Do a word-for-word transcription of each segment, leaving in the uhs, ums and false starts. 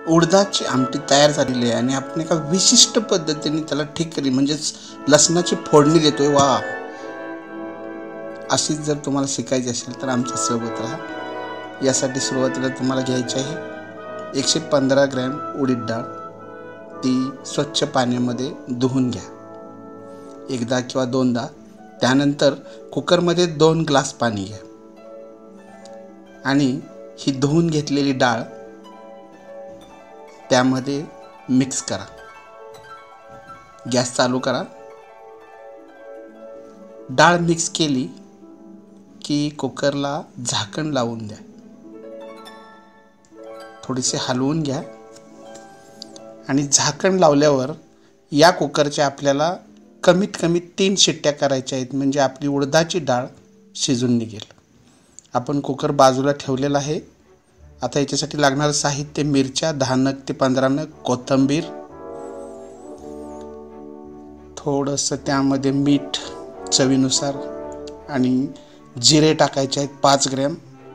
उडदाची आमटी तयार झालेली आहे आणि आपण एका विशिष्ट पद्धतीने त्याला ठिकरी म्हणजेच लसणाची फोडणी देतोय। वा, अशीच जर तुम्हाला शिकायची असेल तर आमच्या सोबत राहा। यासाठी सुरुवातीला तुम्हाला घ्यायची आहे एकशे पंधरा ग्रॅम उडीद डाळ। ती स्वच्छ पाण्यामध्ये धुवून घ्या एकदा किंवा दोनदा। त्यानंतर कुकरमध्ये दोन ग्लास पाणी घ्या आणि ही धुवून घेतलेली डाळ त्यामध्ये मिक्स करा। गॅस चालू करा। डाळ मिक्स केली की कुकरला झाकण लावून द्या। थोडीसे हलवून घ्या आणि झाकण लावल्यावर या कुकरच्या आपल्याला कमीत कमी तीन शिट्ट्या करायच्या आहेत, म्हणजे आपली उडदाची डाळ शिजून निघेल। आपण कुकर बाजूला ठेवलेला आहे। आता याच्यासाठी लागणारं साहित्य मिरच्या दहा नग ते पंधरा नग, कोथिंबीर, थोडंसं त्यामध्ये मीठ चवीनुसार आणि जिरे टाकायचे आहेत पाच ग्रॅम।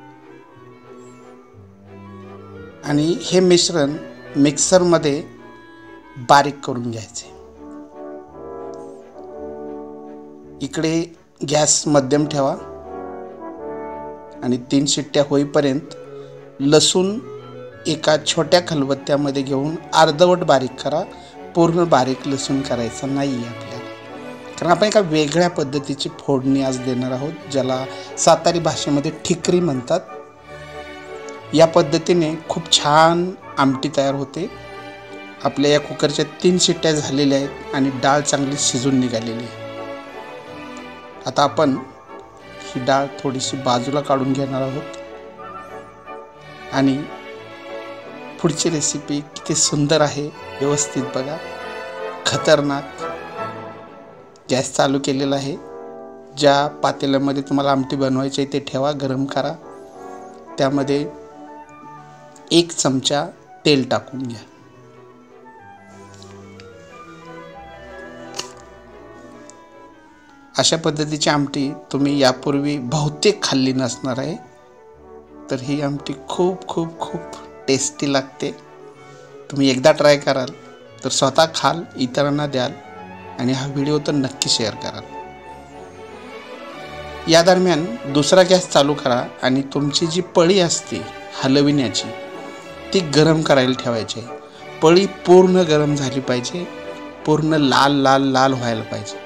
आणि हे मिश्रण मिक्सरमध्ये बारीक करून घ्यायचे। इकडे गॅस मध्यम ठेवा आणि तीन शिट्ट्या होईपर्यंत लसूण एका छोट्या खलबत्त्यामध्ये घेऊन अर्धवट बारीक करा। पूर्ण बारीक लसूण करायचा नाही आहे आपल्याला, कारण आपण एका वेगळ्या पद्धतीची फोडणी आज देणार आहोत, ज्याला सातारी भाषेमध्ये ठिकरी म्हणतात। या पद्धतीने खूप छान आमटी तयार होते। आपल्या या कुकरच्या तीन शिट्ट्या झालेल्या आहेत आणि डाळ चांगली शिजून निघालेली आहे। आता आपण ही डाळ थोडीशी बाजूला काढून घेणार आहोत आणि पुढची रेसिपी किती सुंदर आहे व्यवस्थित बघा। खतरनाक। गॅस चालू केलेला आहे। ज्या पातेल्यामध्ये तुम्हाला आमटी बनवायची आहे ते ठेवा, गरम करा। त्यामध्ये एक चमचा तेल टाकून घ्या। अशा पद्धतीची आमटी तुम्ही यापूर्वी बहुतेक खाल्ली नसणार आहे, तर ही आमटी खूप खूप खूप टेस्टी लागते। तुम्ही एकदा ट्राय कराल तर स्वतः खाल, इतरांना द्याल आणि हा व्हिडिओ तर नक्की शेअर कराल। या दरम्यान दुसरा गॅस चालू करा आणि तुमची जी पळी असते हलविण्याची ती गरम करायला ठेवायची आहे। पळी पूर्ण गरम झाली पाहिजे, पूर्ण लाल लाल लाल व्हायला पाहिजे।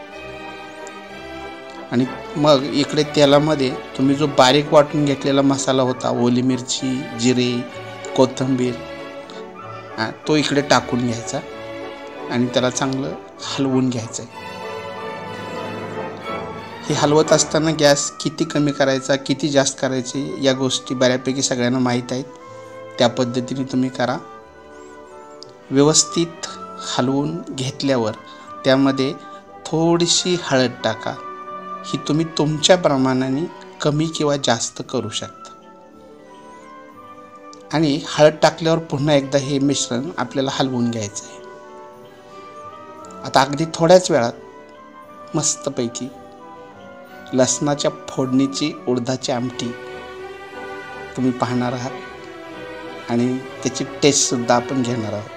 आणि मग इकडे तेलामध्ये तुम्ही जो बारीक वाटून घेतलेला मसाला होता, ओली मिरची, जिरे, कोथिंबीर, तो इकडे टाकून घ्यायचा आणि त्याला चांगलं हलवून घ्यायचं आहे। हे हलवत असताना गॅस किती कमी करायचा, किती जास्त करायची या गोष्टी बऱ्यापैकी सगळ्यांना माहीत आहेत। त्या पद्धतीने तुम्ही करा। व्यवस्थित हलवून घेतल्यावर त्यामध्ये थोडीशी हळद टाका। ही तुम्ही तुमच्या प्रमाणाने कमी किंवा जास्त करू शकता। आणि हळद टाकल्यावर पुन्हा एकदा हे मिश्रण आपल्याला हलवून घ्यायचं आहे। आता अगदी थोड्याच वेळात मस्तपैकी लसणाच्या फोडणीची उडदाची आमटी तुम्ही पाहणार आहात आणि त्याची टेस्ट सुद्धा आपण घेणार आहोत।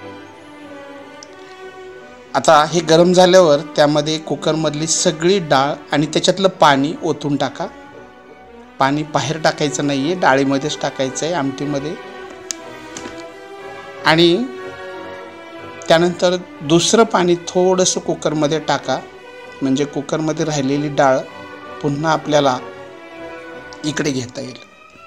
आता हे गरम झाल्यावर त्यामध्ये कुकरमधली सगळी डाळ आणि त्याच्यातलं पाणी ओतून टाका। पाणी बाहेर टाकायचं नाही आहे, डाळीमध्येच टाकायचं आहे आमटीमध्ये। आणि त्यानंतर दुसरं पाणी थोडंसं कुकरमध्ये टाका, म्हणजे कुकरमध्ये राहिलेली डाळ पुन्हा आपल्याला इकडे घेता येईल।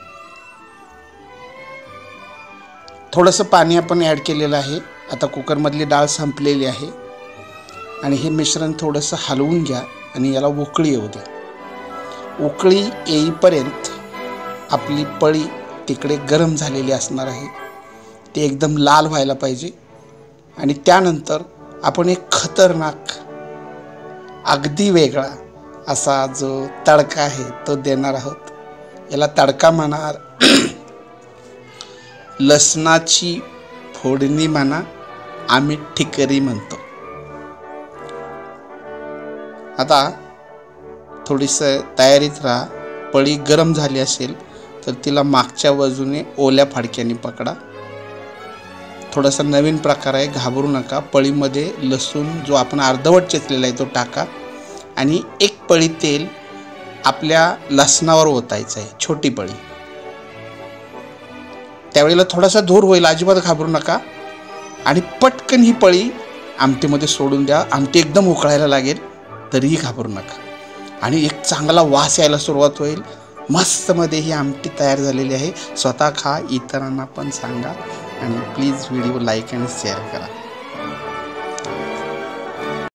थोडंसं पाणी आपण ॲड केलेलं आहे। आता कुकरमधली डाळ संपलेली आहे आणि हे मिश्रण थोडंसं हलवून घ्या आणि याला उकळी येऊ द्या। उकळी येईपर्यंत आपली पळी तिकडे गरम झालेली असणार आहे, ते एकदम लाल व्हायला पाहिजे। आणि त्यानंतर आपण एक खतरनाक अगदी वेगळा असा जो तडका आहे तो देणार आहोत। याला तडका म्हणा, लसणाची फोडणी म्हणा, आम्ही ठिकरी म्हणतो। आता थोडीसं तयारीत राहा। पळी गरम झाली असेल तर तिला मागच्या बाजूने ओल्या फाडक्याने पकडा थोडासा नवीन प्रकार आहे, घाबरू नका. पळीमध्ये लसूण जो आपण अर्धवट चेचलेला आहे तो टाका आणि एक पळी तेल आपल्या लसणावर ओतायचं आहे, छोटी पळी. त्यावेळेला थोडासा धूर होईल, अजिबात घाबरू नका. आणि पटकन ही पळी आमटीमध्ये सोडून द्या. आमटी एकदम उकळायला लागेल तरीही घाबरू नका आणि एक चांगला वास यायला सुरुवात होईल. मस्तमध्ये ही आमटी तयार झालेली आहे. स्वतः खा, इतरांना पण सांगा आणि प्लीज व्हिडिओ लाईक आणि शेअर करा.